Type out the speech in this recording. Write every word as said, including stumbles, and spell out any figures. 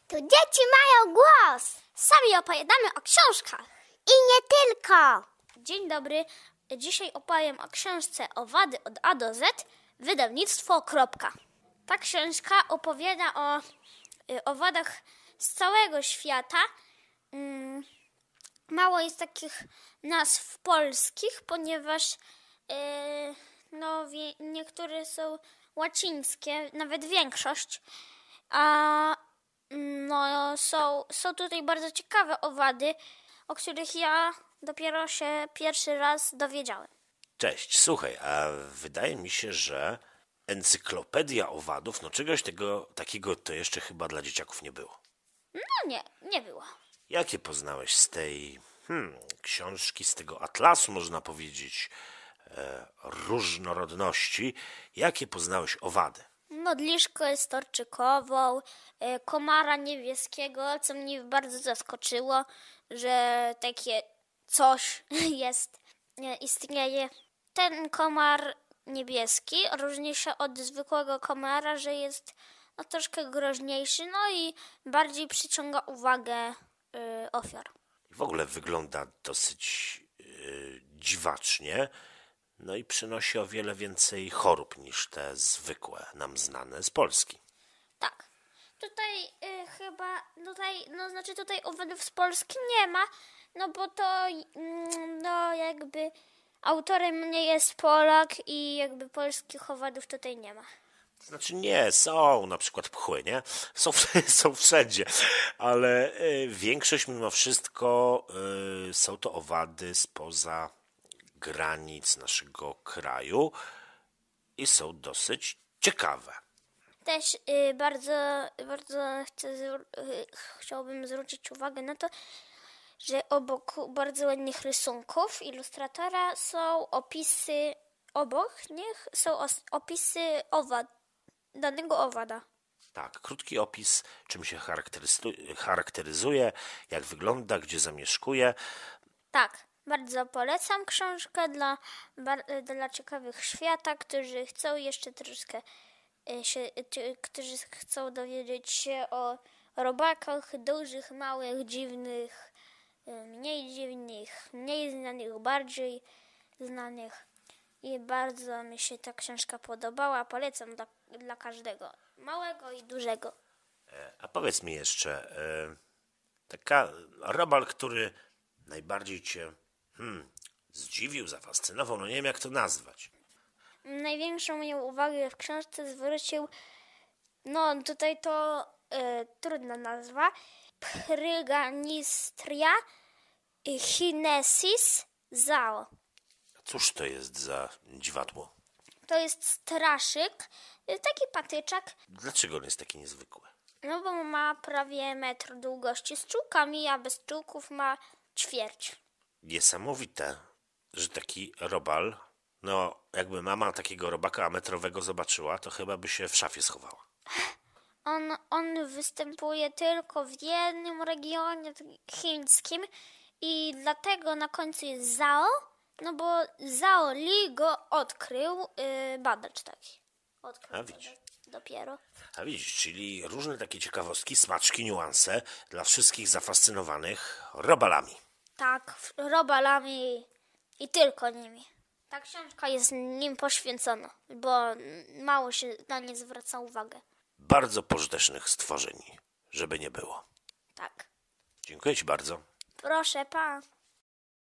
Tu dzieci mają głos. Sami opowiadamy o książkach. I nie tylko. Dzień dobry. Dzisiaj opowiem o książce Owady od A do Z, wydawnictwo Kropka. Ta książka opowiada o y, owadach z całego świata. Mm, mało jest takich nazw polskich, ponieważ y, no, wie, niektóre są łacińskie, nawet większość. A no, są, są tutaj bardzo ciekawe owady, o których ja dopiero się pierwszy raz dowiedziałem. Cześć, słuchaj, a wydaje mi się, że encyklopedia owadów, no czegoś tego takiego to jeszcze chyba dla dzieciaków nie było. No nie, nie było. Jakie poznałeś z tej hmm, książki, z tego atlasu, można powiedzieć, e, różnorodności, jakie poznałeś owady? Modliszkę storczykową, y, komara niebieskiego, co mnie bardzo zaskoczyło, że takie coś jest, y, istnieje. Ten komar niebieski różni się od zwykłego komara, że jest no, troszkę groźniejszy, no i bardziej przyciąga uwagę y, ofiar. W ogóle wygląda dosyć yy, dziwacznie, no i przynosi o wiele więcej chorób niż te zwykłe, nam znane z Polski. Tak. Tutaj y, chyba, tutaj, no znaczy tutaj owadów z Polski nie ma, no bo to mm, no jakby autorem nie jest Polak i jakby polskich owadów tutaj nie ma. Znaczy nie, są na przykład pchły, nie? Są, są wszędzie, ale y, większość mimo wszystko y, są to owady spoza granic naszego kraju i są dosyć ciekawe. Też y, bardzo, bardzo chcę, zwr- y, chciałbym zwrócić uwagę na to, że obok bardzo ładnych rysunków ilustratora są opisy, obok nich są os- opisy owad, danego owada. Tak, krótki opis, czym się charakteryzu- charakteryzuje, jak wygląda, gdzie zamieszkuje. Tak, bardzo polecam książkę dla, bar, dla ciekawych świata, którzy chcą jeszcze troszkę y, się, czy, którzy chcą dowiedzieć się o robakach dużych, małych, dziwnych, y, mniej dziwnych, mniej znanych, bardziej znanych. I bardzo mi się ta książka podobała. Polecam dla, dla każdego, małego i dużego. A powiedz mi jeszcze, e, taka robal, który najbardziej cię hmm, zdziwił, zafascynował, no nie wiem jak to nazwać. Największą moją uwagę w książce zwrócił, no tutaj to e, trudna nazwa, Pryganistria chinesis zao. Cóż to jest za dziwadło? To jest straszyk, e, taki patyczak, Dlaczego on jest taki niezwykły? no bo ma prawie metr długości z czułkami, a bez czułków ma ćwierć. Niesamowite, że taki robal, no jakby mama takiego robaka metrowego zobaczyła, to chyba by się w szafie schowała. On, on występuje tylko w jednym regionie chińskim i dlatego na końcu jest Zhao, no bo Zhao Li go odkrył, yy, badacz taki. Odkrył A go widzisz. do, dopiero. A widzisz, czyli różne takie ciekawostki, smaczki, niuanse dla wszystkich zafascynowanych robalami. Tak, robalami i tylko nimi. Ta książka jest nim poświęcona, bo mało się na nie zwraca uwagę. Bardzo pożytecznych stworzeń, żeby nie było. Tak. Dziękuję ci bardzo. Proszę, pa.